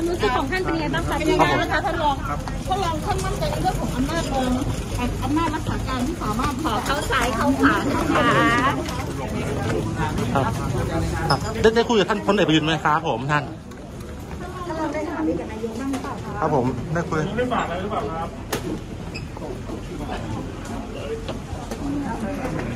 รู้สึกของท่านเป็นยังไงบ้างคะเป็นยังไงนะคะท่านรองท่านมั่นใจในเรื่องของอำนาจรักษาการที่สามารถเข้าซ้ายเข้าขวาครับได้คุยกับท่านพลเอกประยุทธ์ไหมครับผมท่านเราได้ถามกับนายกบ้างหรือเปล่าคะครับผมได้คุยไม่ฝากอะไรหรือเปล่าครับ